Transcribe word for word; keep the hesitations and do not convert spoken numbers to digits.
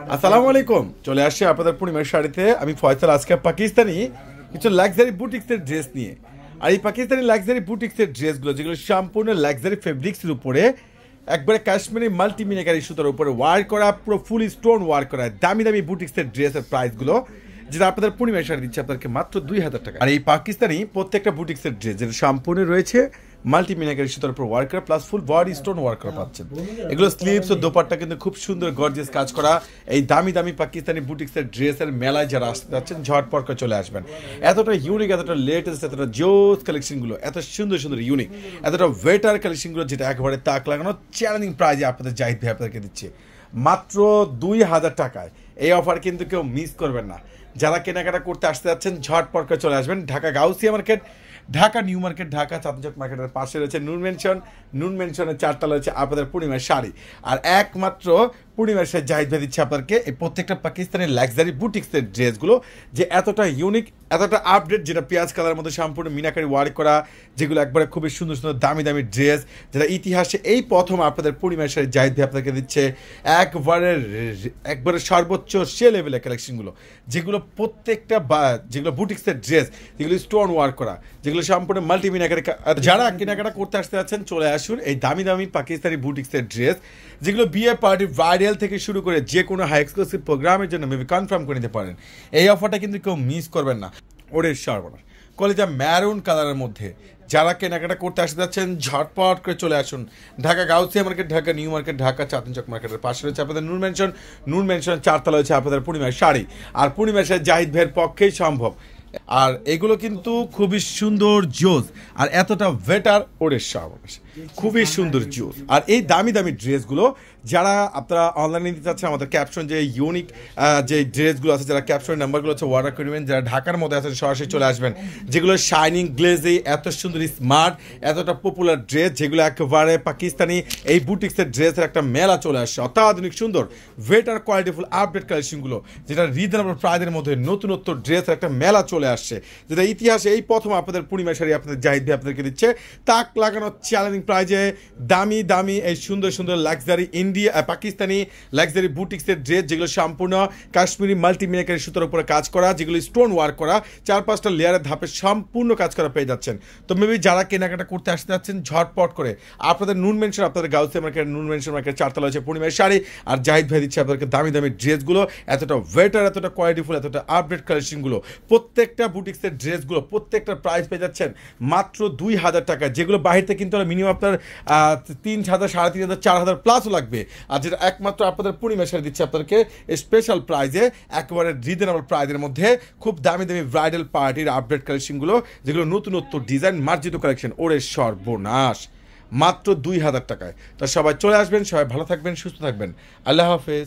আসসালামু আলাইকুম, চলে আসছে আপনাদের পূর্ণিমার শাড়িতে। আমি ফয়সাল। আজকে পাকিস্তানি কিছু লাক্সারি বুটিক্সের ড্রেস নিয়ে। আর এই পাকিস্তানি লাক্সারি বুটিক্সের ড্রেসগুলো যেগুলো সম্পূর্ণ লাক্সারি ফেব্রিক্সের উপরে একবারে কাশ্মীরি মাল্টি মিনাকারি সুতার উপরে ওয়ার্ক করা, পুরো ফুল স্টোন ওয়ার্ক করা দামি দামি বুটিক্সের ড্রেসের প্রাইসগুলো যেটা আপনাদের পূর্ণিমার শাড়ি দিচ্ছে আপনাদেরকে মাত্র দুই হাজার টাকা। আর এই পাকিস্তানি প্রত্যেকটা বুটিক্সের ড্রেস যেটা সম্পূর্ণ রয়েছে মাল্টি মিনাকারি সুতার উপর ওয়ার্ক করা plus full body stone work করা পাচ্ছেন। এগুলো স্লিভস ও দোপাট্টা কিন্তু খুব সুন্দর গর্জিয়াস কাজ করা। এই দামি দামি পাকিস্তানি বুটিক্সের ড্রেসের মেলায় যারা আসতে যাচ্ছেন ঝটপট করে চলে আসবেন। এতটা ইউনিক, এতটা লেটেস্ট, এতটা জোস কালেকশনগুলো, এত সুন্দর সুন্দর ইউনিক, এতটা ওয়েটার কালেকশনগুলো যেটা একেবারে তাক লাগানো চ্যালেঞ্জিং প্রাইজে আপনাদের জাহিদ ভাই আপনাদেরকে দিচ্ছে মাত্র দুই হাজার টাকায়। এই অফার কিন্তু কেউ মিস করবেন না। যারা কেনাকাটা করতে আসতে যাচ্ছেন ঝটপট করে চলে আসবেন। Dhaka Gausia market, Dhaka new market, Dhaka Chandchak মার্কেটের পাশে রয়েছে নুন মেনশন। নুন মেনশনের চারতলা রয়েছে আপনাদের পূর্ণিমার শাড়ি। আর একমাত্র পূর্ণিমার শাড়ি জাহিদ ভাই দিচ্ছে আপনাদেরকে এই প্রত্যেকটা পাকিস্তানি লাক্সারি বুটিক্সের ড্রেসগুলো যে এতটা ইউনিক, এতটা আপডেট, যেটা পেঁয়াজ কালারের মধ্যে সম্পূর্ণ মিনাকারি ওয়ার্ক করা, যেগুলো একবারে খুবই সুন্দর সুন্দর দামি দামি ড্রেস, যেটা ইতিহাসে এই প্রথম আপনাদের পূর্ণিমার শাড়ি জাহিদ ভাই আপনাদেরকে দিচ্ছে একবারে একবারে সর্বোচ্চ সে লেভেলের কালেকশনগুলো, যেগুলো প্রত্যেকটা যেগুলো বুটিক্সের ড্রেস, যেগুলো স্টোন ওয়ার্ক করা, যেগুলো সম্পূর্ণ মাল্টি মিনাকারি। যারা কেনাকাটা করতে আসতে যাচ্ছেন চলে আসুন এই দামি দামি পাকিস্তানি বুটিক্সের ড্রেস, যেগুলো বিয়ে পার্টি ব্রাইডাল থেকে শুরু করে যে কোনো হাই এক্সক্লুসিভ প্রোগ্রামের জন্য মেবি কনফার্ম করে নিতে পারেন। এই অফারটা কিন্তু কেউ মিস করবেন না। ওরে সর্বনাশ, কলেজা ম্যারুন কালারের মধ্যে যারা কেনাকাটা করতে আসতে যাচ্ছেন ঝটপট করে চলে আসুন। Dhaka Gausia market, Dhaka new market, Dhaka Chandchak মার্কেটের পাশে রয়েছে আপনাদের নুন মেনশন। নুন মেনশনের চারতলা হচ্ছে আপনাদের পূর্ণিমার শাড়ি। আর পূর্ণিমার শাড়ি জাহিদ ভাইয়ের পক্ষেই সম্ভব। আর এগুলো কিন্তু খুবই সুন্দর জোস আর এতটা বেটার। ওরে সর্বনাশ, খুবই সুন্দর জোস। আর এই দামি দামি ড্রেসগুলো যারা আপনারা অনলাইনে নিতে চাচ্ছেন, আমাদের ক্যাপশন যে ইউনিক যে ড্রেসগুলো আছে, যারা ক্যাপশনের নাম্বারগুলো হচ্ছে অর্ডার করে নেবেন। যারা ঢাকার মধ্যে আছেন সরাসরি চলে আসবেন। যেগুলো শাইনিং গ্লেজি, এত সুন্দর স্মার্ট, এতটা পপুলার ড্রেস, যেগুলো একেবারে পাকিস্তানি এই বুটিক্সের ড্রেসের একটা মেলা চলে আসছে। অত্যাধুনিক সুন্দর বেটার কোয়ালিটিফুল আপডেট কালেকশনগুলো, যেটা রিজনেবল প্রাইসের মধ্যে নতুনত্ব ড্রেসের একটা মেলা চলে আসছে, যেটা ইতিহাসে এই প্রথম আপনাদের পূর্ণিমা শাড়ি আপনাদের জাহিদ ভাই আপনাদেরকে দিচ্ছে তাক লাগানো চ্যালেঞ্জিং প্রাইজে দামি দামি এই সুন্দর সুন্দর লাক্সারি ইন্ডিয়া পাকিস্তানি লাক্সারি বুটিক্সের ড্রেস, যেগুলো সম্পূর্ণ কাশ্মীরি মাল্টি মিনাকারি সুতার উপরে কাজ করা, যেগুলো স্টোন ওয়ার্ক করা, চার পাঁচটা লেয়ারের ধাপে সম্পূর্ণ কাজ করা পেয়ে যাচ্ছেন। তো মেবি যারা কেনাকাটা করতে আসতে যাচ্ছেন ঝটপট করে আপনাদের নুন মেনশন, আপনাদের Gausia market, Noon Mansion market চারতলা হচ্ছে পূর্ণিমার শাড়ি। আর জাহিদ ভাই দিচ্ছে আপনাদেরকে দামি দামি ড্রেসগুলো, এতটা ওয়েটার, এতটা কোয়ালিটিফুল, এতটা আপডেট কালেকশনগুলো, প্রত্যেকটা বুটিক্সের ড্রেসগুলো প্রত্যেকটা প্রাইস পেয়ে যাচ্ছেন মাত্র দুই হাজার টাকা। যেগুলো বাহিরতে কিন্তু মিনিমাম আপনার তিন হাজার, সাড়ে তিন হাজার, চার হাজার প্লাসও লাগবে। আর যেটা একমাত্র আপনাদের পূর্ণিমা শাড়ি দিচ্ছে আপনাদেরকে স্পেশাল প্রাইজে, একেবারে রিজনেবল প্রাইজের মধ্যে খুব দামি দামি ব্রাইডাল পার্টির আপডেট কালেকশনগুলো, যেগুলো নতুনত্ব ডিজাইন মার্জিত কালেকশন। ওরে সর্বনাশ, মাত্র দুই হাজার টাকায়। তো সবাই চলে আসবেন, সবাই ভালো থাকবেন, সুস্থ থাকবেন। আল্লাহ হাফেজ।